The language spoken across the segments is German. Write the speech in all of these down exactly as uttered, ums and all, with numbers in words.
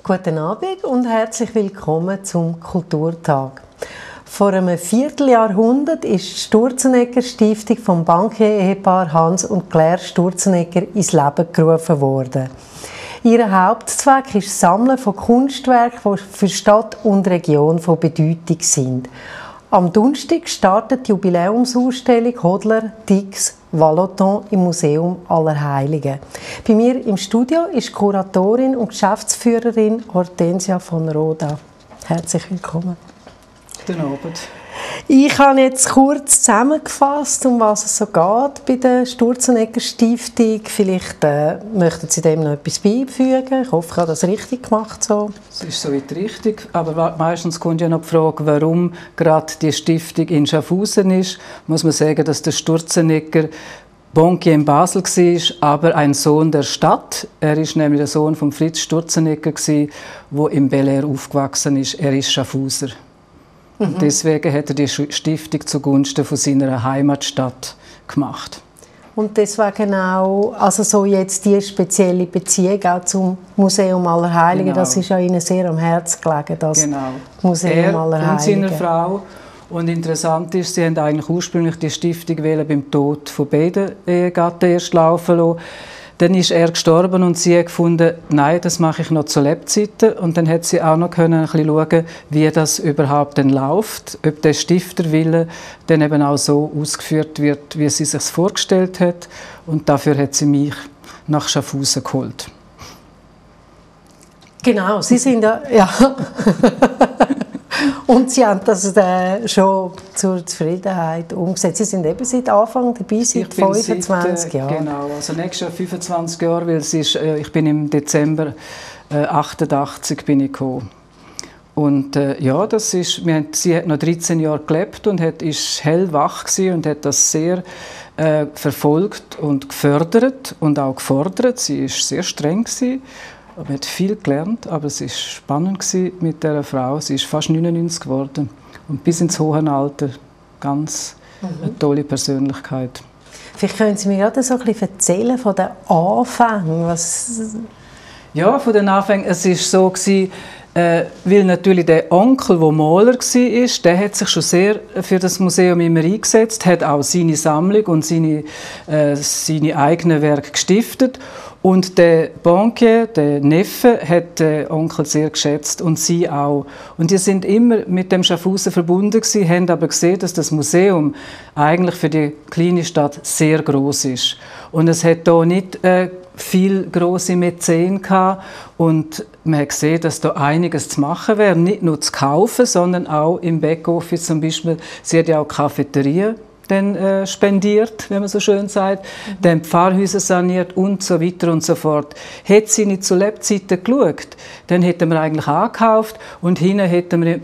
Guten Abend und herzlich willkommen zum Kulturtag. Vor einem Vierteljahrhundert ist die Sturzenegger-Stiftung vom Bankier-Ehepaar Hans und Claire Sturzenegger ins Leben gerufen worden. Ihr Hauptzweck ist das Sammeln von Kunstwerken, die für Stadt und Region von Bedeutung sind. Am Donnerstag startet die Jubiläumsausstellung Hodler, Dix, Vallotton im Museum Allerheiligen. Bei mir im Studio ist Kuratorin und Geschäftsführerin Hortensia von Roda. Herzlich willkommen. Guten Abend. Ich habe jetzt kurz zusammengefasst, um was es so geht bei der Sturzenegger Stiftung. Vielleicht äh, möchten Sie dem noch etwas beifügen. Ich hoffe, ich habe das richtig gemacht. So. Das ist soweit richtig, aber meistens kommt ja noch die Frage, warum gerade die Stiftung in Schaffhausen ist. Muss man sagen, dass der Sturzenegger Bankier in Basel war, aber ein Sohn der Stadt. Er ist nämlich der Sohn von Fritz Sturzenegger, der in Bel Air aufgewachsen ist. Er ist Schaffhauser. Mhm. Und deswegen hat er die Stiftung zugunsten von seiner Heimatstadt gemacht. Und deswegen auch, also so jetzt die spezielle Beziehung auch zum Museum Allerheiligen, genau. Das ist ja Ihnen sehr am Herzen gelegen, das genau. Museum er Allerheiligen. Und seiner Frau. Und interessant ist, sie haben eigentlich ursprünglich die Stiftung beim Tod von beiden Ehegatten erst laufen lassen. Dann ist er gestorben und sie hat gefunden, nein, das mache ich noch zu Lebzeiten. Und dann hat sie auch noch können ein bisschen schauen, wie das überhaupt dann läuft, ob der Stifterwille dann eben auch so ausgeführt wird, wie sie sich vorgestellt hat. Und dafür hat sie mich nach Schaffhausen geholt. Genau, Sie sind ja, ja. Und Sie haben das äh, schon zur Zufriedenheit umgesetzt. Sie sind eben seit Anfang dabei, seit fünfundzwanzig Jahren. Genau, also nächstes Jahr fünfundzwanzig Jahre, weil es ist, äh, ich bin im Dezember äh, achtundachtzig bin ich gekommen. Und äh, ja, das ist, wir haben, sie hat noch dreizehn Jahre gelebt und hat, ist hellwach gewesen und hat das sehr äh, verfolgt und gefördert und auch gefordert. Sie war sehr streng gewesen. Man hat viel gelernt, aber es war spannend mit dieser Frau. Sie ist fast neunundneunzig geworden und bis ins hohe Alter ganz mhm. eine tolle Persönlichkeit. Vielleicht können Sie mir gerade so ein bisschen erzählen von den Anfängen. Was ja, von den Anfängen. Es war so, äh, weil natürlich der Onkel, der Maler war, der hat sich schon sehr für das Museum immer eingesetzt, hat auch seine Sammlung und seine, äh, seine eigenen Werke gestiftet. Und der Bankier, der Neffe, hat den Onkel sehr geschätzt und sie auch. Und die sind immer mit dem Schaffhausen verbunden gewesen, haben aber gesehen, dass das Museum eigentlich für die kleine Stadt sehr groß ist. Und es hat hier nicht äh, viel grosse Mäzen gehabt. Und man hat gesehen, dass da einiges zu machen wäre, nicht nur zu kaufen, sondern auch im Backoffice zum Beispiel. Sie hat ja auch Cafeteria dann äh, spendiert, wenn man so schön sagt, mhm. dann Pfarrhäuser saniert und so weiter und so fort. Hätte sie nicht zu Lebzeiten geschaut, dann hätten wir eigentlich angekauft und hinten hätten wir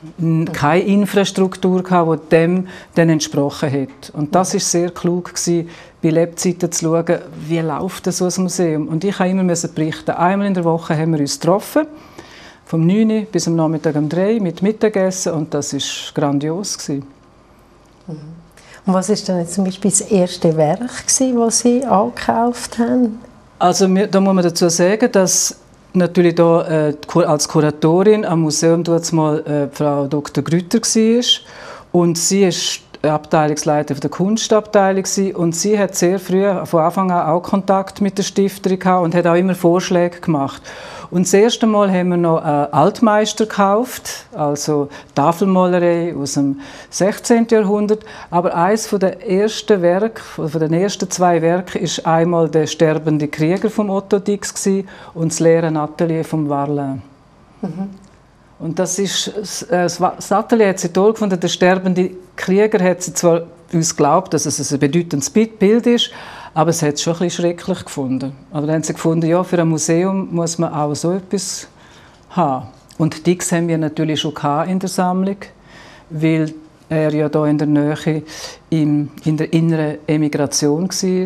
keine Infrastruktur gehabt, die dem dann entsprochen hat. Und das war sehr klug gewesen, bei Lebzeiten zu schauen, wie läuft so ein Museum. Und ich musste immer berichten. Einmal in der Woche haben wir uns getroffen, vom neun Uhr bis am Nachmittag um drei Uhr mit Mittagessen und das war grandios gewesen. Mhm. Und was war dann jetzt zum Beispiel das erste Werk, das Sie angekauft haben? Also da muss man dazu sagen, dass natürlich da, äh, als Kuratorin am Museum dort mal äh, Frau Doktor Grütter war. Und sie ist Abteilungsleiter der Kunstabteilung und sie hat sehr früh, von Anfang an auch Kontakt mit der Stifterin gehabt und hat auch immer Vorschläge gemacht. Und das erste Mal haben wir noch einen Altmeister gekauft, also Tafelmalerei aus dem sechzehnten Jahrhundert. Aber eines der ersten Werke, von den ersten zwei Werken, ist einmal der sterbende Krieger vom Otto Dix und das leere Atelier vom Varlin. Mhm. Und das ist, das Atelier hat sie toll gefunden. Der sterbende Krieger hat sie zwar uns geglaubt, dass es ein bedeutendes Bild ist, aber es hat es schon ein bisschen schrecklich gefunden. Aber dann haben sie gefunden, ja, für ein Museum muss man auch so etwas haben. Und Dix haben wir natürlich schon in der Sammlung, weil er ja da in der Nähe in, in der inneren Emigration war.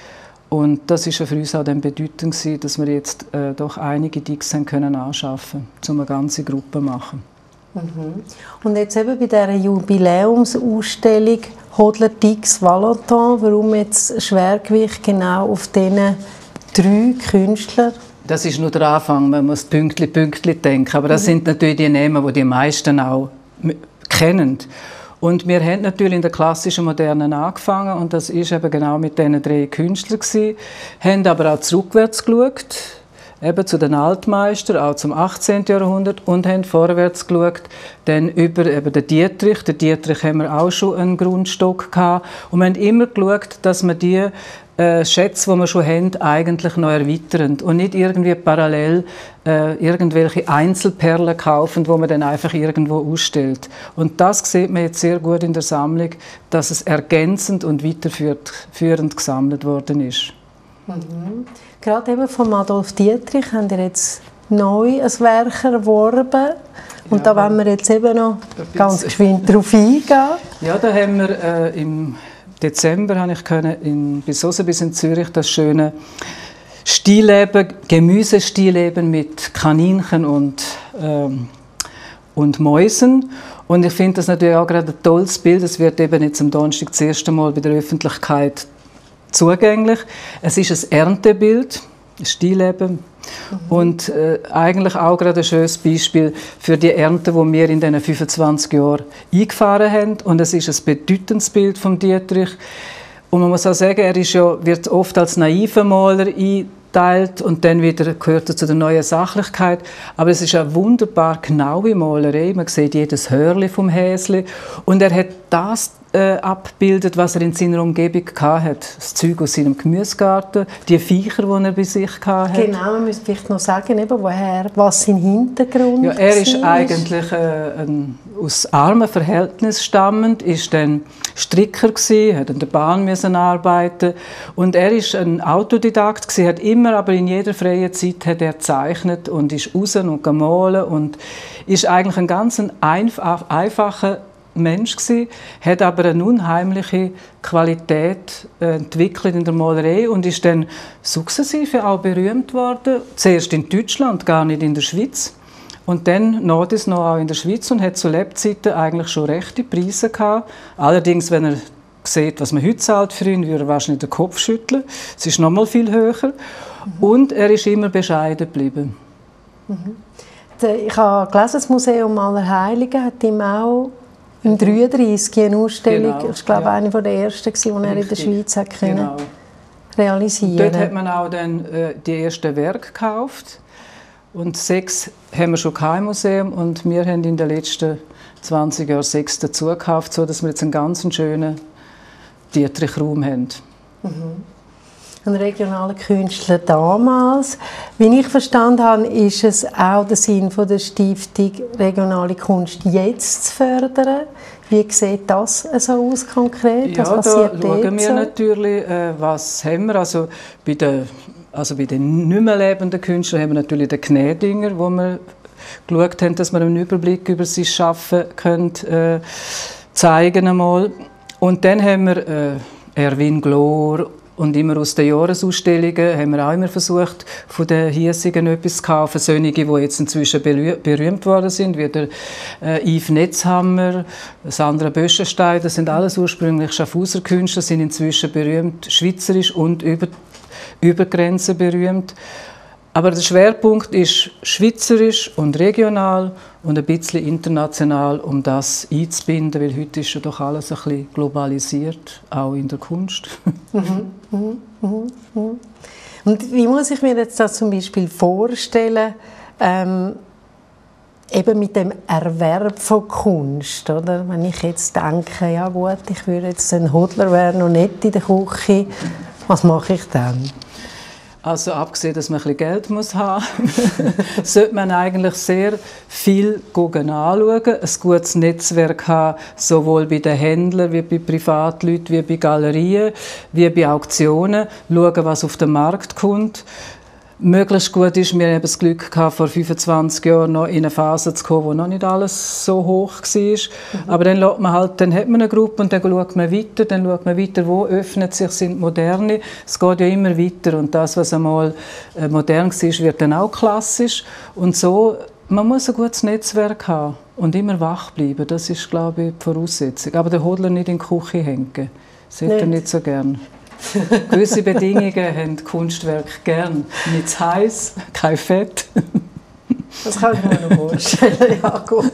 Und das war für uns auch dann bedeutend, dass wir jetzt äh, doch einige Dix haben können anschaffen, um eine ganze Gruppe zu machen. Mhm. Und jetzt eben bei dieser Jubiläumsausstellung Hodler, Dix, Vallotton, warum jetzt Schwergewicht genau auf diesen drei Künstlern Das ist nur der Anfang, man muss Pünktli, Pünktli denken. Aber das mhm. sind natürlich die Namen, die die meisten auch kennen. Und wir haben natürlich in der klassischen Modernen angefangen und das ist eben genau mit diesen drei Künstlern gewesen. Haben aber auch zurückwärts geschaut, eben zu den Altmeistern, auch zum achtzehnten Jahrhundert und haben vorwärts geschaut, dann über eben den Dietrich. Den Dietrich haben wir auch schon einen Grundstock gehabt und wir haben immer geschaut, dass wir die äh, Schätze, die wir schon haben, eigentlich noch erweitern und nicht irgendwie parallel äh, irgendwelche Einzelperlen kaufen, die man dann einfach irgendwo ausstellt. Und das sieht man jetzt sehr gut in der Sammlung, dass es ergänzend und weiterführend gesammelt worden ist. Mhm. Gerade eben von Adolf Dietrich haben wir jetzt neu ein Werk erworben. Und ja, da wollen wir jetzt eben noch ganz geschwind drauf eingehen. Ja, da haben wir äh, im Dezember habe ich können in bis Sotheby's in Zürich das schöne Stillleben, Gemüsestillleben mit Kaninchen und, ähm, und Mäusen. Und ich finde das natürlich auch gerade ein tolles Bild. Es wird eben jetzt am Donnerstag das erste Mal bei der Öffentlichkeit zugänglich. Es ist ein Erntebild, ein Stillleben. Mhm. Und äh, eigentlich auch gerade ein schönes Beispiel für die Ernte, die wir in diesen fünfundzwanzig Jahren eingefahren haben. Und es ist ein bedeutendes Bild von Dietrich. Und man muss auch sagen, er ist ja, wird oft als naiver Maler eingeteilt und dann wieder gehört er zu der neuen Sachlichkeit. Aber es ist eine wunderbar genaue Malerei. Man sieht jedes Hörli vom Häsli. Und er hat das Äh, abbildet, was er in seiner Umgebung hatte. Das Zeug aus seinem Gemüsegarten, die Viecher, die er bei sich hatte. Genau, man müsste vielleicht noch sagen, eben, woher, was sein Hintergrund ja, er ist eigentlich äh, ein, aus armen Verhältnissen stammend, ist dann Stricker gewesen, hat in der Bahn müssen arbeiten und er ist ein Autodidakt gewesen, hat immer, aber in jeder freien Zeit hat er gezeichnet und ist raus und gemalt und ist eigentlich ein ganz einfach, einfacher Mensch gsi, hat aber eine unheimliche Qualität äh, entwickelt in der Malerei und ist dann sukzessive auch berühmt worden. Zuerst in Deutschland, gar nicht in der Schweiz. Und dann noch das noch auch in der Schweiz und hat zu Lebzeiten eigentlich schon rechte Preise gehabt. Allerdings, wenn er sieht, was man heute zahlt für ihn, würde er wahrscheinlich den Kopf schütteln. Es ist noch mal viel höher. Mhm. Und er ist immer bescheiden geblieben. Mhm. Ich habe gelesen, das Museum Allerheiligen hat ihm auch im dreiunddreißig eine Ausstellung, genau, ich glaube, ja. eine der ersten, die er Richtig. in der Schweiz hat genau. realisieren konnte. Dort hat man auch dann, äh, die ersten Werke gekauft. Und sechs haben wir schon im Museum. Und wir haben in den letzten zwanzig Jahren sechs dazu gekauft, sodass wir jetzt einen ganz schönen Dietrich-Raum haben. Mhm. Ein regionaler Künstler damals. Wie ich verstanden habe, ist es auch der Sinn von der Stiftung, regionale Kunst jetzt zu fördern. Wie sieht das so aus konkret? Ja, was da schauen wir so? natürlich, äh, was haben wir. Also bei den, also bei den nicht mehr lebenden Künstlern haben wir natürlich den Gnädinger, wo wir geschaut haben, dass wir einen Überblick über sein Schaffen können, äh, zeigen einmal. Und dann haben wir äh, Erwin Glor. Und immer aus den Jahresausstellungen haben wir auch immer versucht, von den hiesigen etwas zu kaufen. Solche, die jetzt inzwischen berühmt worden sind, wie der äh, Yves Netzhammer, Sandra Böschenstein. Das sind alles ursprünglich Schaffhauser Künstler, sind inzwischen berühmt, schweizerisch und über, über Grenzen berühmt. Aber der Schwerpunkt ist schweizerisch und regional und ein bisschen international, um das einzubinden, weil heute ist ja doch alles ein bisschen globalisiert, auch in der Kunst. Mhm, mhm, mhm, mhm. Und wie muss ich mir jetzt das zum Beispiel vorstellen, ähm, eben mit dem Erwerb von Kunst, oder? Wenn ich jetzt denke, ja gut, ich würde jetzt ein Hodler werden und nicht in der Küche, was mache ich dann? Also abgesehen, dass man ein bisschen Geld muss haben muss, sollte man eigentlich sehr viel anschauen, ein gutes Netzwerk haben, sowohl bei den Händlern, wie bei Privatleuten, wie bei Galerien, wie bei Auktionen, schauen, was auf den Markt kommt. Möglichst gut ist, wir haben das Glück gehabt, vor fünfundzwanzig Jahren noch in eine Phase zu kommen, wo noch nicht alles so hoch war. Mhm. Aber dann, lässt man halt, dann hat man eine Gruppe und dann schaut man weiter, dann schaut man weiter, wo öffnet sich, sind Moderne. Es geht ja immer weiter und das, was einmal modern war, wird dann auch klassisch. Und so, man muss ein gutes Netzwerk haben und immer wach bleiben. Das ist, glaube ich, die Voraussetzung. Aber der Hodler nicht in die Küche hängen. Das hätte er nicht so gern. Gewisse Bedingungen haben Kunstwerke gern. Nicht zu heiß, kein Fett. Das kann ich mir noch vorstellen. Ja, gut.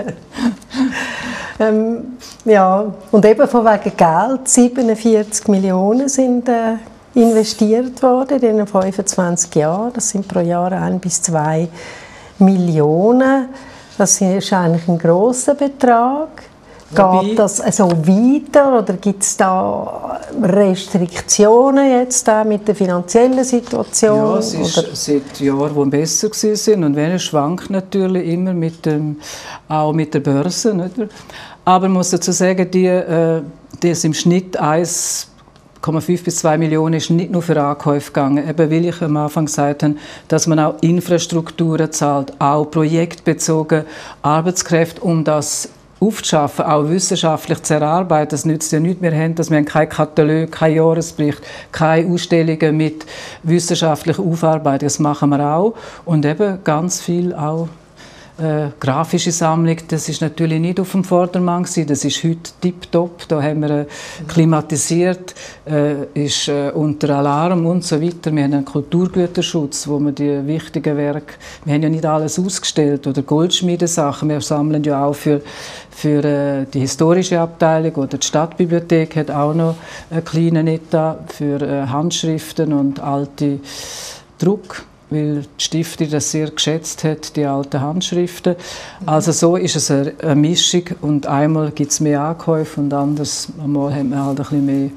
Ähm, ja, und eben von wegen Geld, siebenundvierzig Millionen sind äh, investiert worden in den fünfundzwanzig Jahren. Das sind pro Jahr ein bis zwei Millionen. Das ist eigentlich ein grosser Betrag. Wobei, geht das so weiter oder gibt es da Restriktionen jetzt auch mit der finanziellen Situation? Ja, es ist oder? Seit Jahren, die besser waren. Und wenn es schwankt natürlich immer mit dem, auch mit der Börse. Nicht? Aber man muss dazu sagen, die, äh, die ist im Schnitt eins Komma fünf bis zwei Millionen ist nicht nur für Ankäufe gegangen, eben weil ich am Anfang gesagt habe, dass man auch Infrastrukturen zahlt, auch projektbezogen Arbeitskräfte, um das aufzuschaffen, auch wissenschaftlich zu erarbeiten. Das nützt ja nichts. Wir haben das, wir haben keinen Katalog, keinen Jahresbericht, keine Ausstellungen mit wissenschaftlicher Aufarbeitung. Das machen wir auch. Und eben ganz viel auch äh, grafische Sammlung. Das ist natürlich nicht auf dem Vordermann gewesen. Das ist heute tipptopp. Da haben wir äh, klimatisiert, äh, ist äh, unter Alarm und so weiter. Wir haben einen Kulturgüterschutz, wo wir die wichtigen Werke, wir haben ja nicht alles ausgestellt oder Goldschmiedesachen. Wir sammeln ja auch für Für äh, die historische Abteilung oder die Stadtbibliothek hat auch noch einen kleinen Etat für äh, Handschriften und alte Druck, weil die Stiftung das sehr geschätzt hat, die alten Handschriften. Also so ist es eine, eine Mischung und einmal gibt es mehr Ankäufe und anders einmal hat man halt ein bisschen mehr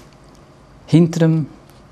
hinter dem,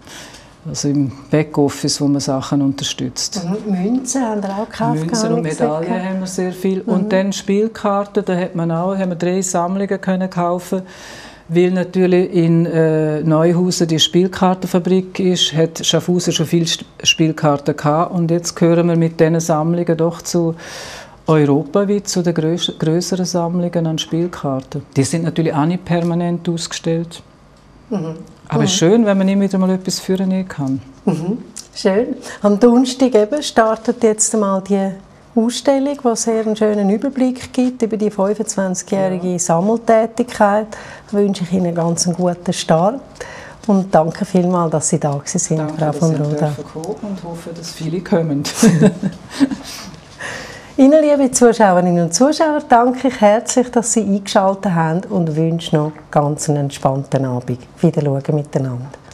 also im Backoffice, wo man Sachen unterstützt. Und Münzen haben wir auch gekauft? Münzen und Medaillen haben wir sehr viel. Mhm. Und dann Spielkarten, da hat man auch, haben wir drei Sammlungen können kaufen, weil natürlich in äh, Neuhausen die Spielkartenfabrik ist, hat Schaffhausen schon viele Spielkarten gehabt und jetzt gehören wir mit diesen Sammlungen doch zu europaweit zu den grös grösseren Sammlungen an Spielkarten. Die sind natürlich auch nicht permanent ausgestellt. Mhm. Aber es ist schön, wenn man immer wieder mal etwas führen kann. Mhm. Schön. Am Donnerstag eben startet jetzt einmal die Ausstellung, die sehr einen schönen Überblick gibt über die fünfundzwanzigjährige ja. Sammeltätigkeit. Da wünsche ich Ihnen einen ganz guten Start. Und danke vielmals, dass Sie da waren, danke, Frau von Roda. Und hoffe, dass viele kommen. Ihnen, liebe Zuschauerinnen und Zuschauer, danke ich herzlich, dass Sie eingeschaltet haben und wünsche noch ganz einen entspannten Abend. Wiederschauen miteinander.